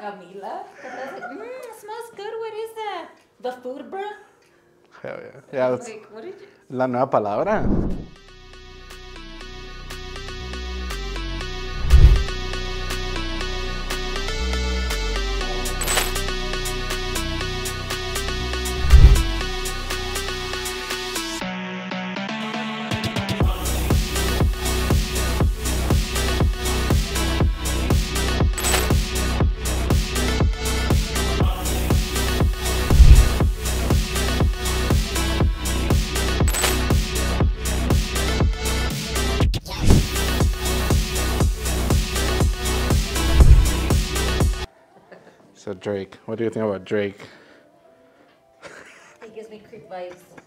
Camila. It smells good. What is that? The food, bro? Hell yeah. Yeah, that's Like, what did you... la nueva palabra. So Drake, what do you think about Drake? He gives me creep vibes.